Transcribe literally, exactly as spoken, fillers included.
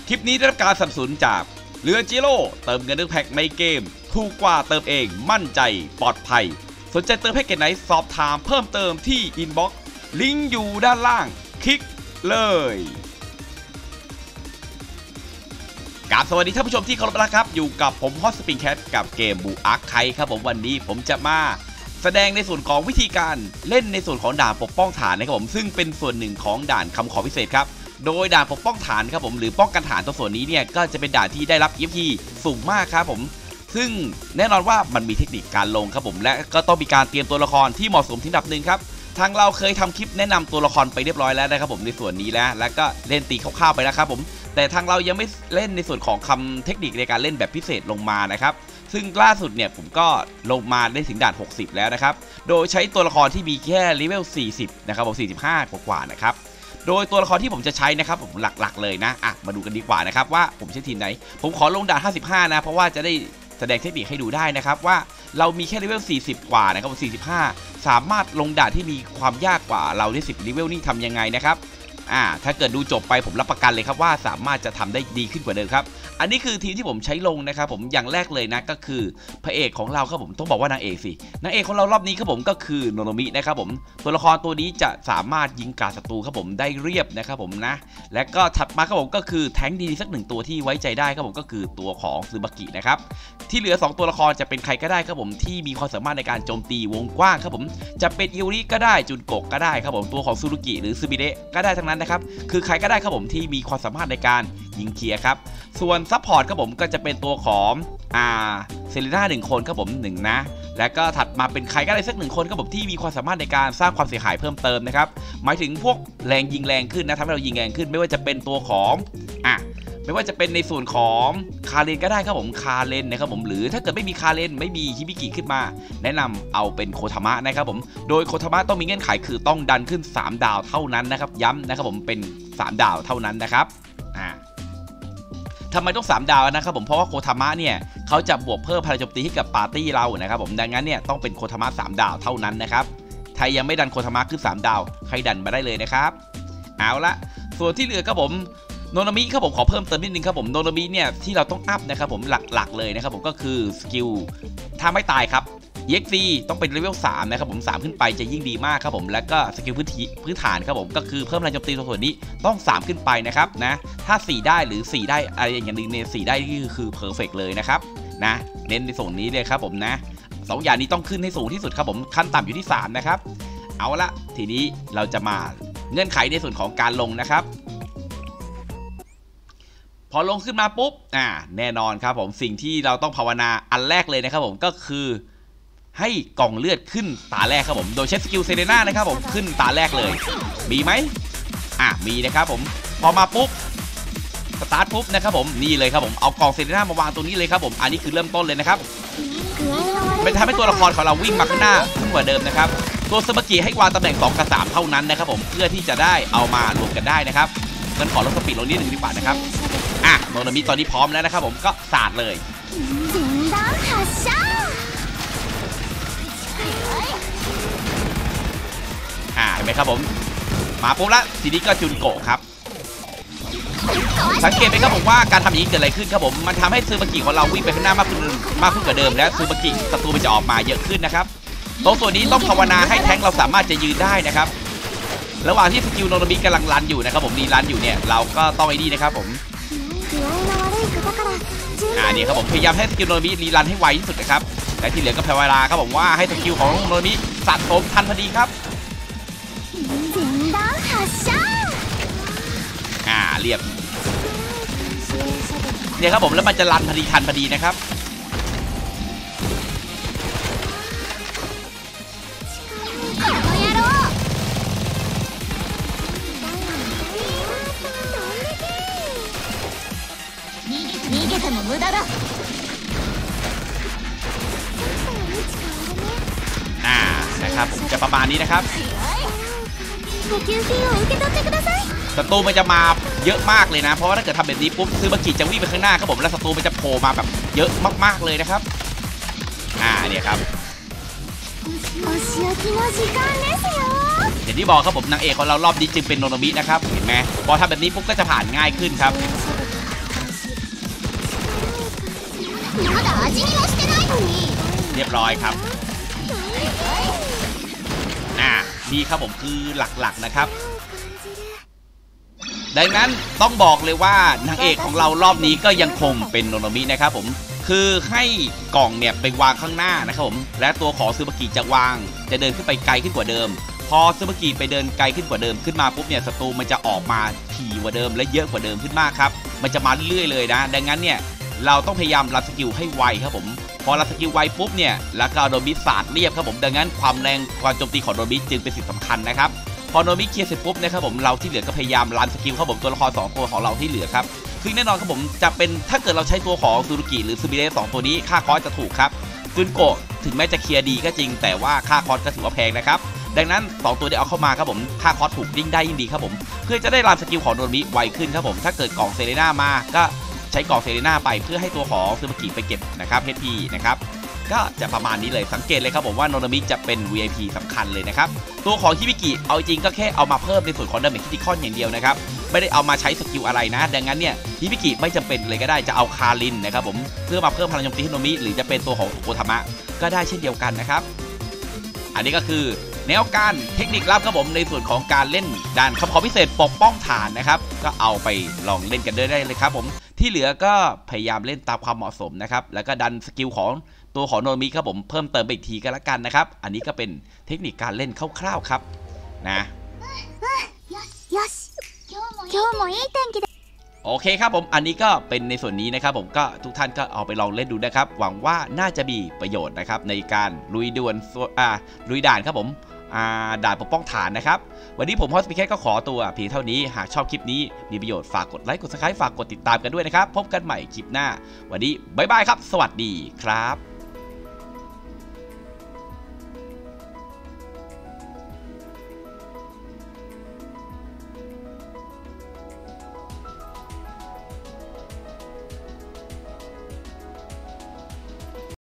คลิปนี้ได้รับการสนับสนุนจากเรือจิโร่เติมเงินด้วยแพ็กในเกมถูกกว่าเติมเองมั่นใจปลอดภัยสนใจเติมแพ็กเกจไหนสอบถามเพิ่มเติมที่อินบ็อกซ์ลิงก์อยู่ด้านล่างคลิกเลยกราบสวัสดีท่านผู้ชมที่เคารพนะครับอยู่กับผมฮอตสปริงแคทกับเกมบูอาร์คไคครับผมวันนี้ผมจะมาแสดงในส่วนของวิธีการเล่นในส่วนของด่านปกป้องฐานนะครับผมซึ่งเป็นส่วนหนึ่งของด่านคำขอพิเศษครับโดยด่านปกป้องฐานครับผมหรือป้องกันฐานตัวส่วนนี้เนี่ยก็จะเป็นด่านที่ได้รับ อี เอฟ พี สูงมากครับผมซึ่งแน่นอนว่ามันมีเทคนิคการลงครับผมและก็ต้องมีการเตรียมตัวละครที่เหมาะสมที่ดับหนึ่งครับทางเราเคยทำคลิปแนะนำตัวละครไปเรียบร้อยแล้วนะครับผมในส่วนนี้แล้วแล้วก็เล่นตีคร่าวๆไปแล้วครับผมแต่ทางเรายังไม่เล่นในส่วนของคำเทคนิคในการเล่นแบบพิเศษลงมานะครับซึ่งล่าสุดเนี่ยผมก็ลงมาได้ถึงด่านหกสิบแล้วนะครับโดยใช้ตัวละครที่มีแค่เลเวลสี่สิบนะครับผมสี่สิบห้ากว่าๆนะครับโดยตัวละครที่ผมจะใช้นะครับผมหลักๆเลยนะอ่ะมาดูกันดีกว่านะครับว่าผมใช้ทีมไหนผมขอลงด่านห้าสิบห้านะเพราะว่าจะได้แสดงเทคนิคให้ดูได้นะครับว่าเรามีแค่เลเวลสี่สิบกว่านะครับสี่สิบห้าสามารถลงด่านที่มีความยากกว่าเราได้สิบเลเวลนี่ทำยังไงนะครับอ่าถ้าเกิดดูจบไปผมรับประกันเลยครับว่าสามารถจะทำได้ดีขึ้นกว่าเดิมครับอันนี้คือทีมที่ผมใช้ลงนะครับผมอย่างแรกเลยนะก็คือพระเอกของเราครับผมต้องบอกว่านางเอกสินางเอกของเรารอบนี้ครับผมก็คือโนโนมินะครับผมตัวละครตัวนี้จะสามารถยิงกราดศัตรูครับผมได้เรียบนะครับผมนะและก็ถัดมาครับผมก็คือแท้งดีสักหนึ่งตัวที่ไว้ใจได้ครับผมก็คือตัวของซึบากินะครับที่เหลือสองตัวละครจะเป็นใครก็ได้ครับผมที่มีความสามารถในการโจมตีวงกว้างครับผมจะเป็นอิวริก็ได้จุนโกะก็ได้ครับผมตัวของซูรุกิหรือซึบิเดะก็ได้ทั้งนั้นนะครับคือใครก็ได้ครับผมที่มีความสามารถในการยิงเคลียร์ครับส่วนซัพพอร์ตครับผมก็จะเป็นตัวของอ่าเซเลน่าหนึ่งคนครับผมหนึ่งนะแล้วก็ถัดมาเป็นใครก็ได้สักหนึ่งคนครับผมที่มีความสามารถในการสร้างความเสียหายเพิ่มเติมนะครับหมายถึงพวกแรงยิงแรงขึ้นนะทำให้เรายิงแรงขึ้นไม่ว่าจะเป็นตัวของอ่ะไม่ว่าจะเป็นในส่วนของคาเรนก็ได้ครับผมคาเรนนะครับผมหรือถ้าเกิดไม่มีคาเรนไม่มีฮิบิกิขึ้นมาแนะนำเอาเป็นโคทามะนะครับผมโดยโคทามะต้องมีเงื่อนไขคือต้องดันขึ้นสามดาวเท่านั้นนะครับย้ำนะครับผมเป็นสามดาวเท่านั้นนะครับอ่าทำไมต้องสามดาวนะครับผมเพราะว่าโคทามะเนี่ยเขาจะบวกเพิ่มพลังโจมตีให้กับปาร์ตี้เรานะครับผมดังนั้นเนี่ยต้องเป็นโคทามะสามดาวเท่านั้นนะครับใครยังไม่ดันโคทามะขึ้นสามดาวใครดันมาได้เลยนะครับเอาละส่วนที่เหลือครับผมโนโนมิครับผมขอเพิ่มเติมนิดนึงครับผมโนโนมิเนี่ยที่เราต้องอัพนะครับผมหลักๆเลยนะครับผมก็คือสกิลถ้าไม่ตายครับ อี เอ็กซ์ ซี ต้องเป็นเลเวลสามนะครับผมสามขึ้นไปจะยิ่งดีมากครับผมแล้วก็สกิลพื้นที่พื้นฐานครับผมก็คือเพิ่มแรงโจมตีตัวส่วนนี้ต้องสามขึ้นไปนะครับนะถ้าสี่ได้หรือสี่ได้อะไรอย่างนึงเนี่ยสี่ได้นี่คือเพอร์เฟกต์เลยนะครับนะเน้นในส่วนนี้เลยครับผมนะสองอย่างนี้ต้องขึ้นให้สูงที่สุดครับผมขั้นต่ำอยู่ที่สามนะครับเอาละทีนี้เราจะมาเงื่อนไขในส่วนของการลงนะครับพอลงขึ้นมาปุ๊บอ่าแน่นอนครับผมสิ่งที่เราต้องภาวนาอันแรกเลยนะครับผมก็คือให้กล่องเลือดขึ้นตาแรกครับผมโดยใช้สกิลเซเรน่านะครับผมขึ้นตาแรกเลยมีไหมอ่ะมีนะครับผมพอมาปุ๊บสตาร์ทปุ๊บนะครับผมนี่เลยครับผมเอากล่องเซเรน่ามาวางตรงนี้เลยครับผมอันนี้คือเริ่มต้นเลยนะครับเป็นทำให้ตัวละครของเราวิ่งมาข้างหน้าขึ้นกว่าเดิมนะครับตัวสบากิให้วางตำแหน่งสองกับสามเท่านั้นนะครับผมเพื่อที่จะได้เอามารวมกันได้นะครับงั้นขอลดสปีดลงนิดหนึ่งดีกว่านะครับอ่ะโนโนมิตอนนี้พร้อมแล้วนะครับผมก็สาดเลยอ่าเห็นไหมครับผมมาปุ๊บละทีนี้ก็จุนโกะครับสังเกตไหมครับผมว่าการทำอย่างนี้เกิดอะไรขึ้นครับผมมันทำให้ซูบากิของเราวิ่งไปข้างหน้ามากขึ้นมากขึ้นกว่าเดิมและซูบากิศัตรูมันจะออกมาเยอะขึ้นนะครับตรงส่วนนี้ต้องภาวนาให้แท้งเราสามารถจะยืนได้นะครับระหว่างที่สกิลโนโนมิกำลังรันอยู่นะครับผมรีรันอยู่เนี่ยเราก็ต้องไอ้นี่นะครับผมอ่านี่ครับผมพยายามให้สกิลโนโนมิรีรันให้ไวที่สุดนะครับและที่เหลือก็ภาวนาครับผมว่าให้สกิลของโนโนมิสะสมทันพอดีครับอ่าเรียบเนี่ยครับผมแล้วมันจะรันพอดีทันพอดีนะครับอ่านะครับจะประมาณนี้นะครับศัตรูมันจะมาเยอะมากเลยนะเพราะว่าถ้าเกิดทำแบบนี้ปุ๊บซูบากิจะวิ่งไปข้างหน้าครับผมแล้วศัตรูมันจะโผล่มาแบบเยอะมากๆเลยนะครับอ่าเนี่ยครับอย่างที่บอกครับผมนางเอกของเรารอบนี้จึงเป็นโนโนมินะครับเห็นไหมพอทำแบบนี้ปุ๊บก็จะผ่านง่ายขึ้นครับまだ味見もしてないのにเรียบร้อยครับอ่านี่ครับผมคือหลักๆนะครับดังนั้นต้องบอกเลยว่านางเอกของเรารอบนี้ก็ยังคงเป็นโนโนมินะครับผมคือให้กล่องเนี่ยไปวางข้างหน้านะครับผมและตัวของซูบากิจะวางจะเดินขึ้นไปไกลขึ้นกว่าเดิมพอซูบากิไปเดินไกลขึ้นกว่าเดิมขึ้นมาปุ๊บเนี่ยศัตรูมันจะออกมาถี่กว่าเดิมและเยอะกว่าเดิมขึ้นมากครับมันจะมาเรื่อยๆเลยนะดังนั้นเนี่ยเราต้องพยายามรัดสกิลให้ไวครับผมพอรัดสกิลไวปุ๊บเนี่ยแล้วก็โดนมิสาดเรียบครับผมดังนั้นความแรงความโจมตีของโดนมิจึงเป็นสิ่งสำคัญนะครับพอโดนมิเคลียร์เสร็จปุ๊บนะครับผมเราที่เหลือก็พยายามรันสกิลครับผมตัวละครสองตัวของเราที่เหลือครับคือแน่นอนครับผมจะเป็นถ้าเกิดเราใช้ตัวของซูรุกิหรือซูมิเระสองตัวนี้ค่าคอสจะถูกครับซุนโกะถึงแม้จะเคลียร์ดีก็จริงแต่ว่าค่าคอสก็ถือว่าแพงนะครับดังนั้นสองตัวที่เอาเข้ามาครับผมค่าคอสถูกยิ่งได้ยิ่งดีครับผมเพื่อจะได้รันสกิลของโดนมิไวขึ้นครับผมถ้าเกิดกล่องเซเลน่ามาก็ใช้กล่องเซเลน่าไปเพื่อให้ตัวของซูรุกิไปเก็บนะครับ เอช พี นะครับก็จะประมาณนี้เลยสังเกตเลยครับผมว่าโนโนมิจะเป็น วี ไอ พี สำคัญเลยนะครับตัวของฮิบิกิเอาจริงก็แค่เอามาเพิ่มในส่วนของดาเมจคริติคอลอย่างเดียวนะครับไม่ได้เอามาใช้สกิลอะไรนะดังนั้นเนี่ยฮิบิกิไม่จำเป็นเลยก็ได้จะเอาคารินนะครับผมเพื่อมาเพิ่มพลังโจมตีให้โนโนมิหรือจะเป็นตัวของโอทามะก็ได้เช่นเดียวกันนะครับอันนี้ก็คือแนวการเทคนิคลับครับผมในส่วนของการเล่นด่านคำขอพิเศษปกป้องฐานนะครับก็เอาไปลองเล่นกันได้เลยครับผมที่เหลือก็พยายามเล่นตามความเหมาะสมนะครับแล้วก็ดันสกิลของตัวของโนมิครับผมเพิ่มเติมไปอีกทีก็แล้วกันนะครับอันนี้ก็เป็นเทคนิคการเล่นคร่าวๆครับนะโอเคครับผมอันนี้ก็เป็นในส่วนนี้นะครับผมก็ทุกท่านก็เอาไปลองเล่นดูนะครับหวังว่าน่าจะมีประโยชน์นะครับในการลุยดวลอ่าลุยด่านครับผมอ่าด่านปกป้องฐานนะครับวันนี้ผมฮอสปิแคทก็ขอตัวเพียงเท่านี้หากชอบคลิปนี้มีประโยชน์ฝากกดไลค์กดซับสไครป์ฝากกดติดตามกันด้วยนะครับพบกันใหม่คลิปหน้าวันนี้บ๊ายบายครับสวัสดีครับ